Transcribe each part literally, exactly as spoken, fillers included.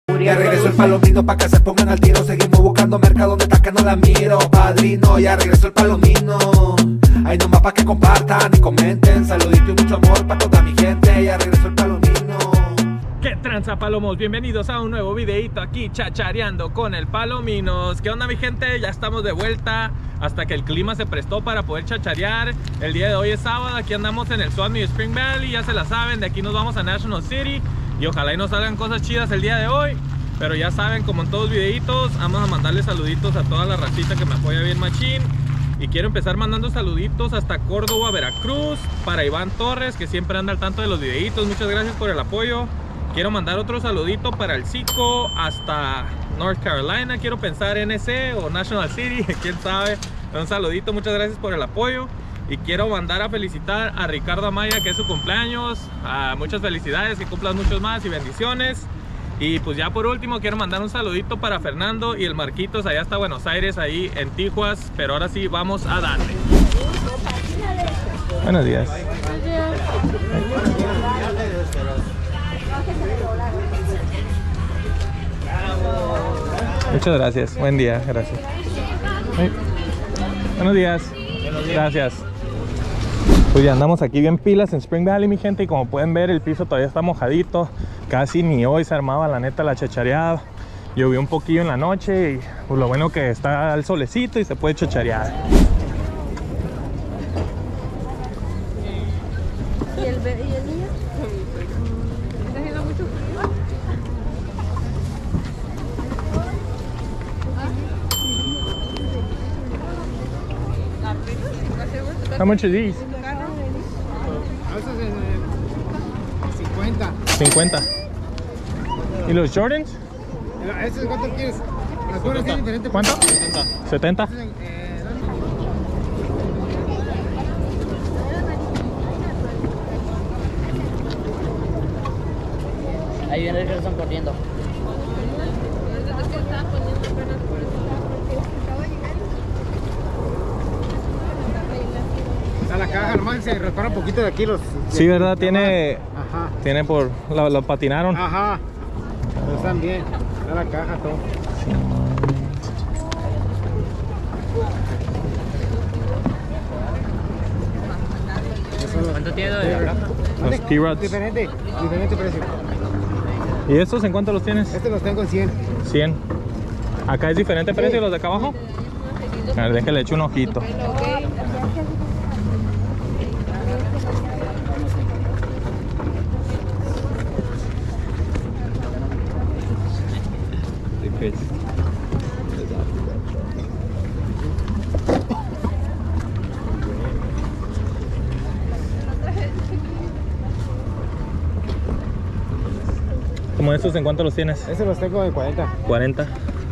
Ya regresó el palomino pa' que se pongan al tiro. Seguimos buscando mercado donde está que no la miro. Padrino, ya regresó el palomino. Hay nomás pa' que compartan y comenten. Saludito y mucho amor pa' toda mi gente. Ya regresó el palomino. ¿Qué tranza, palomos? Bienvenidos a un nuevo videito aquí chachareando con el Palominos. ¿Qué onda, mi gente? Ya estamos de vuelta hasta que el clima se prestó para poder chacharear. El día de hoy es sábado, aquí andamos en el Swami de Spring Valley. Ya se la saben, de aquí nos vamos a National City. Y ojalá y nos salgan cosas chidas el día de hoy. Pero ya saben, como en todos los videitos, vamos a mandarle saluditos a toda la racita que me apoya bien machín. Y quiero empezar mandando saluditos hasta Córdoba, Veracruz, para Iván Torres, que siempre anda al tanto de los videitos. Muchas gracias por el apoyo. Quiero mandar otro saludito para el Cico hasta North Carolina. Quiero pensar N C o National City, quién sabe. Un saludito, muchas gracias por el apoyo. Y quiero mandar a felicitar a Ricardo Amaya, que es su cumpleaños. Ah, muchas felicidades, que cumplas muchos más y bendiciones. Y pues ya por último quiero mandar un saludito para Fernando y el Marquitos allá hasta Buenos Aires, ahí en Tijuas. Pero ahora sí, vamos a darle. Buenos días. Buenos días. Muchas gracias, buen día, gracias. Ay. Buenos días. Buenos días. Gracias. Pues ya andamos aquí bien pilas en Spring Valley, mi gente, y como pueden ver el piso todavía está mojadito. Casi ni hoy se armaba la neta la chachareada. Llovió un poquillo en la noche y pues lo bueno que está el solecito y se puede chacharear. ¿Y el, be y el niño? ¿Está haciendo mucho frío? How much are these? cincuenta. cincuenta. ¿Y los Jordans? ¿Estos cuánto quieres? Las cuerdas tienen diferente. ¿Cuánto? setenta. setenta. Eh, Ahí viene el que están corriendo. a la caja, nomás se repara un poquito de aquí los... Sí, ¿verdad? Tiene... Ajá. Tiene por... Lo, lo patinaron. Ajá. Pero están bien. A la caja todo. ¿Cuánto tiene de la caja? Los T-Rods. Diferente, diferente precio. ¿Y estos en cuánto los tienes? Este los tengo en cien. cien. ¿Acá es diferente precio Sí. los de acá abajo? A ver, déjale echo un ojito. ¿Como estos en cuánto los tienes? Este los tengo en cuarenta. cuarenta.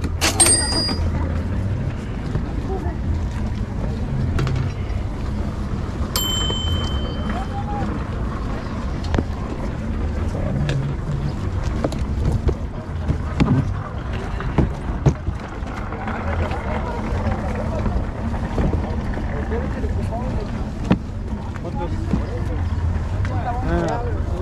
Ah.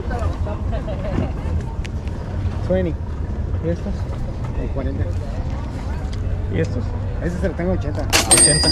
veinte. ¿Y estos? En cuarenta. ¿Y estos? Este se lo tengo en ochenta. ochenta.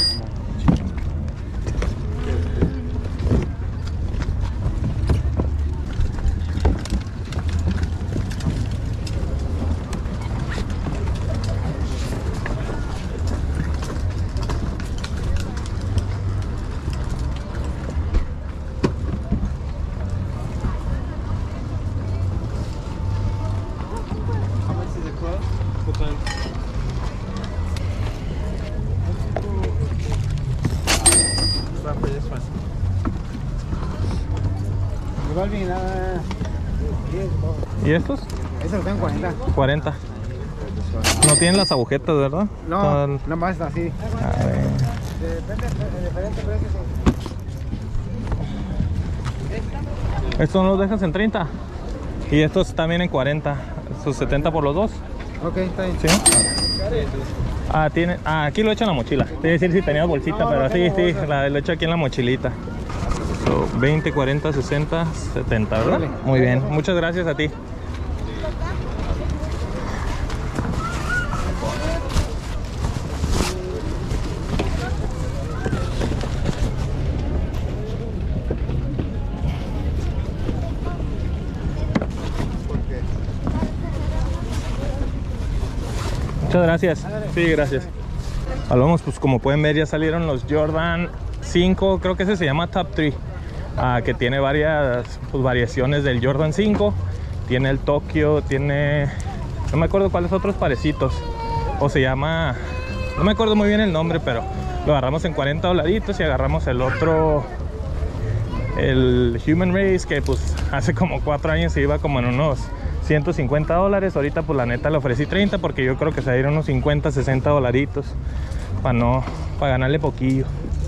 Igual bien, nada. ¿Y estos? Este lo tengo en cuarenta. cuarenta. No tienen las agujetas, ¿verdad? No, Son- nada más así. A ver. Depende de diferentes precios. Estos no los dejas en treinta. Y estos también en cuarenta. Sus setenta por los dos. Ok, está bien. ¿Sí? Ah, tiene, ah, aquí lo he hecho en la mochila. Te iba a decir si tenía bolsita, No, pero no sí, tengo sí, bolsa. la, lo he hecho aquí en la mochilita. So, veinte, cuarenta, sesenta, setenta, ¿verdad? Órale. Muy bien, muchas gracias a ti. Muchas gracias. Sí, gracias. Hablamos, pues como pueden ver ya salieron los Jordan cinco, creo que ese se llama Top tres, uh, que tiene varias pues, variaciones del Jordan cinco. Tiene el Tokyo, tiene... no me acuerdo cuáles otros parecitos. O se llama... no me acuerdo muy bien el nombre, pero lo agarramos en cuarenta dolaritos y agarramos el otro... el Human Race, que pues hace como cuatro años se iba como en unos ciento cincuenta dólares. Ahorita pues la neta le ofrecí treinta porque yo creo que se va a ir unos cincuenta, sesenta dolaritos para no, para ganarle poquillo.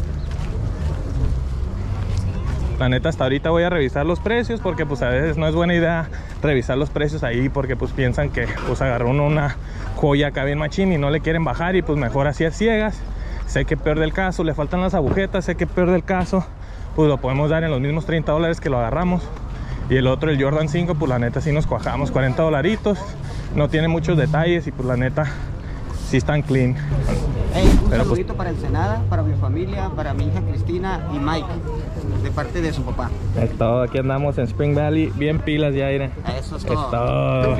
La neta hasta ahorita voy a revisar los precios porque pues a veces no es buena idea revisar los precios ahí porque pues piensan que pues agarró uno una joya acá bien machín y no le quieren bajar y pues mejor así a ciegas. Sé que peor del caso, le faltan las agujetas, sé que peor del caso pues lo podemos dar en los mismos treinta dólares que lo agarramos. Y el otro, el Jordan cinco, pues la neta sí nos cuajamos cuarenta dolaritos. No tiene muchos detalles y pues la neta sí están clean. Hey, un Pero, saludito pues, para Ensenada, para mi familia, para mi hija Cristina y Mike, de parte de su papá. Es todo, aquí andamos en Spring Valley, bien pilas ya, Ira. Eso es Es todo. todo.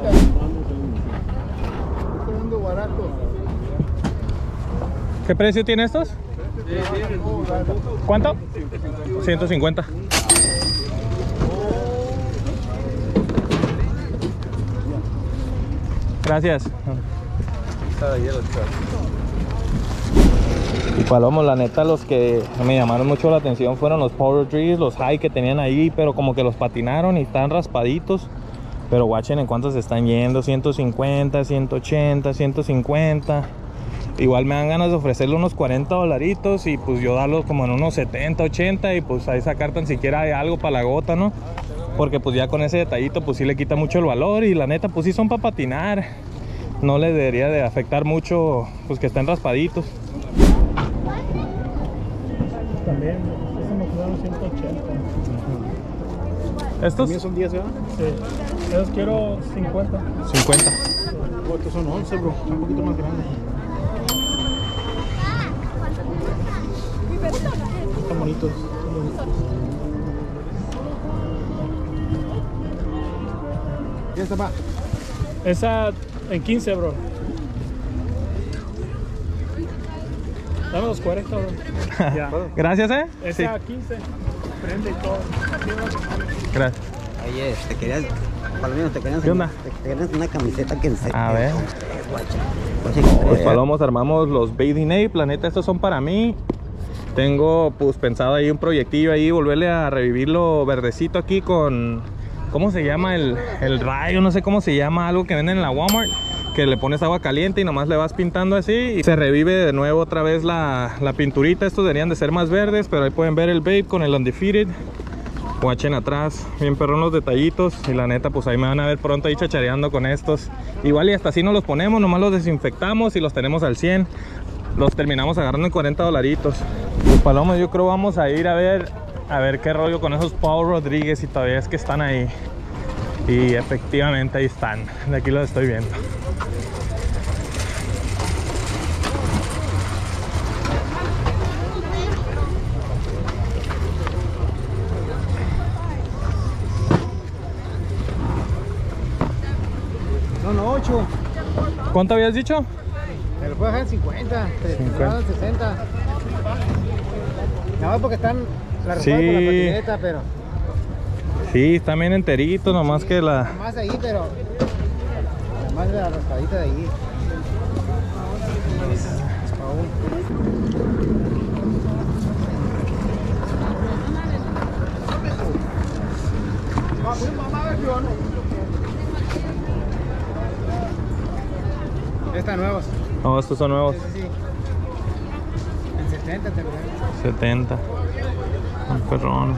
¿Qué precio tiene estos? ¿Cuánto? ciento cincuenta. Gracias. Y Palomo, la neta, los que me llamaron mucho la atención fueron los Power Trees, los High que tenían ahí, pero como que los patinaron y están raspaditos. Pero watchen en cuántos se están yendo, ciento cincuenta, ciento ochenta, ciento cincuenta. Igual me dan ganas de ofrecerle unos cuarenta dolaritos y pues yo darlos como en unos setenta, ochenta y pues ahí sacar tan siquiera algo para la gota, ¿no? Porque pues ya con ese detallito pues sí le quita mucho el valor y la neta pues sí son para patinar. No les debería de afectar mucho pues que estén raspaditos. También, eso me quedaron ciento ochenta. ¿Estos? También son diez, ¿verdad? Sí, esos quiero cincuenta. cincuenta. Oh, estos son once, bro. Son un poquito más grandes. Están bonitos. Están bonitos. ¿Qué está pa? Esa en quince, bro. Dame los cuarenta, bro. Ya. Gracias, ¿eh? Esa quince. Prende y todo. Gracias. Oye, te querías, Palomino, te querías, ¿Qué onda? te querías una camiseta que enseñe. A ver. Guacha, Pues Palomos, armamos los Bathing Ape. La neta, estos son para mí. Tengo pues pensado ahí un proyectillo ahí, volverle a revivirlo verdecito aquí con... ¿cómo se llama? El, el rayo, no sé cómo se llama, algo que venden en la Walmart, que le pones agua caliente y nomás le vas pintando así y se revive de nuevo otra vez la, la pinturita. Estos deberían de ser más verdes, pero ahí pueden ver el Babe con el Undefeated. Watchen atrás, bien perrón los detallitos y la neta pues ahí me van a ver pronto ahí chachareando con estos. Igual y hasta así no los ponemos, nomás los desinfectamos y los tenemos al cien. Los terminamos agarrando en cuarenta dolaritos. Pues Paloma, yo creo vamos a ir a ver a ver qué rollo con esos Paul Rodríguez y todavía es que están ahí. Y efectivamente ahí están, de aquí los estoy viendo. Son ocho. ¿Cuánto habías dicho? Me lo puedo dejar en cincuenta. Te cincuenta. en sesenta. Nada más porque están la Sí. con la patineta, pero. Sí, están bien enteritos, nomás que la... Más ahí, pero. Más de la raspadita de ahí. Están nuevos. No, estos son nuevos. Sí, sí. En setenta te lo dan. setenta. Un perrón.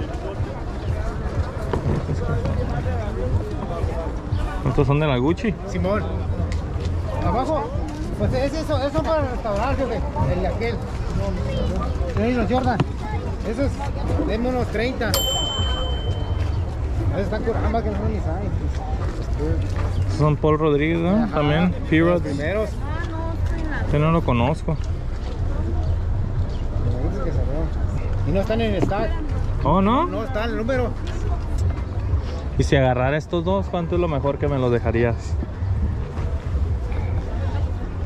Estos son de la Gucci. Simón. Abajo. Pues es eso, eso para restaurar, jefe. El de aquel. Sí, los Jordan. Esos, denme unos treinta. Esos están curando más que no son ni saben. Estos son Paul Rodríguez, ¿no? Ajá, También. los P-Rod. primeros. Este no lo conozco. Los que salió. Y no están en stock. Oh, ¿no? No está el número. Y si agarrara estos dos, ¿cuánto es lo mejor que me los dejarías?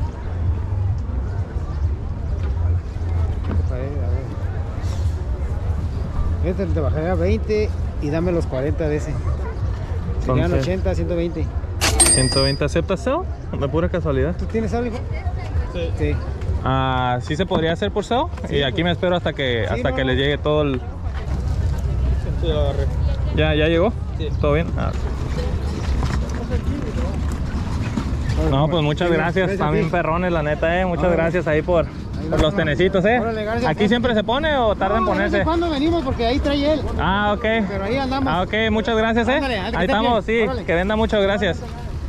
Este te bajaría veinte y dame los cuarenta de ese. Serían Entonces, ochenta, ciento veinte. ciento veinte, ¿aceptas S E O? De pura casualidad. ¿Tú tienes algo, hijo? Sí. Sí. Ah, ¿sí se podría hacer por S E O? Sí, y aquí pues. me espero hasta que Sí, hasta no, que no. le llegue todo el... Sí, lo agarré. ¿Ya, ya llegó? Sí. ¿Todo bien? Ah. No, pues muchas gracias, están bien perrones la neta, eh. Muchas Órale. gracias ahí por, por los tenecitos, eh. Órale, gracias. ¿Aquí siempre se pone o tarda en No, de vez ponerse? en cuando venimos porque ahí trae él. Ah, ok. Pero ahí andamos. Ah, ok, muchas gracias, eh. Ándale, ándale, que Ahí estés estamos, bien. sí, Órale. que venda mucho, gracias.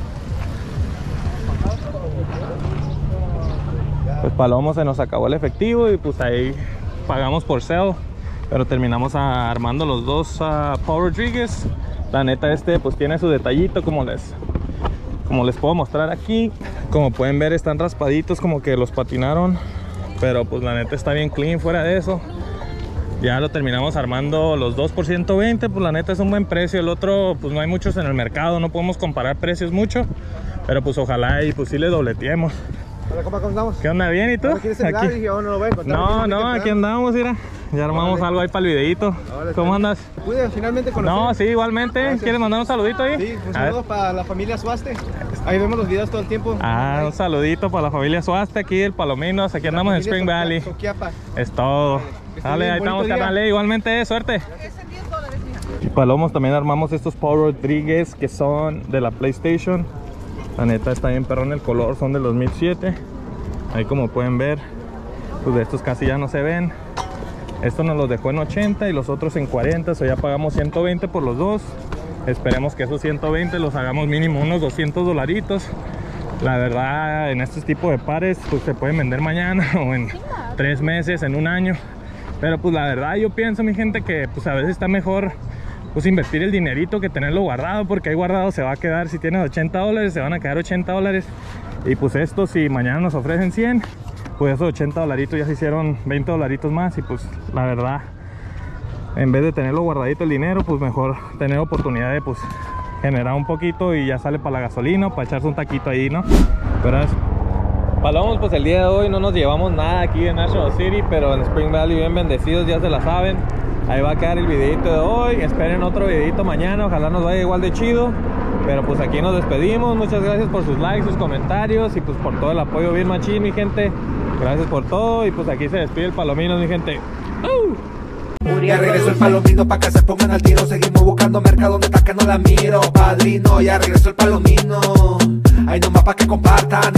Pues Palomo se nos acabó el efectivo y pues ahí pagamos por S E O, pero terminamos ah, armando los dos uh, Paul Rodriguez. La neta este pues tiene su detallito, como les como les puedo mostrar aquí. Como pueden ver están raspaditos, como que los patinaron, pero pues la neta está bien clean. Fuera de eso ya lo terminamos armando los dos por ciento veinte. Pues la neta es un buen precio. El otro pues no hay muchos en el mercado, no podemos comparar precios mucho, pero pues ojalá y pues sí le dobleteemos. Hola, ¿cómo andamos? ¿Qué onda? ¿Bien? ¿Y tú? ¿No quieres celular? Aquí. Dije, yo no lo voy a contar. No, no, aquí andamos, mira. Ya armamos Órale. algo ahí para el videito. Órale, ¿Cómo está andas? Pude finalmente conocer. No, sí, igualmente. Gracias. ¿Quieres mandar un saludito ahí? Sí, un A ver. saludo para la familia Suaste. Ahí vemos los videos todo el tiempo. Ah, un saludito para la familia Suaste aquí del Palominos. Aquí andamos en Spring Valley. Soquiapa. Es todo. Que esté Dale, bien, ahí estamos, bonito día. carnal. eh, Igualmente, suerte. Y Palomos también armamos estos Paul Rodriguez que son de la PlayStation. La neta está bien perrón el color, son del dos mil siete. Ahí como pueden ver, pues de estos casi ya no se ven. Esto nos los dejó en ochenta y los otros en cuarenta, o sea, ya pagamos ciento veinte por los dos. Esperemos que esos ciento veinte los hagamos mínimo unos doscientos dolaritos. La verdad, en este tipo de pares pues se pueden vender mañana o en tres meses, en un año. Pero pues la verdad yo pienso, mi gente, que pues a veces está mejor pues invertir el dinerito que tenerlo guardado, porque ahí guardado se va a quedar. Si tienes ochenta dólares, se van a quedar ochenta dólares. Y pues esto, si mañana nos ofrecen cien, pues esos ochenta dolaritos ya se hicieron veinte dolaritos más. Y pues la verdad, en vez de tenerlo guardadito el dinero, pues mejor tener oportunidad de pues generar un poquito y ya sale para la gasolina, para echarse un taquito ahí, ¿no? Pero es... Palomos, pues el día de hoy no nos llevamos nada aquí en National City, pero en Spring Valley bien bendecidos, ya se la saben. Ahí va a quedar el videito de hoy. Esperen otro videito mañana, ojalá nos vaya igual de chido. Pero pues aquí nos despedimos. Muchas gracias por sus likes, sus comentarios y pues por todo el apoyo bien machín, mi gente. Gracias por todo y pues aquí se despide el Palominos, mi gente. ¡Uh! Ya regresó el Palomino pa' que se pongan al tiro. Seguimos buscando mercado donde está que no la miro. Padrino, ya regresó el Palomino. Ahí nomás pa' que compartan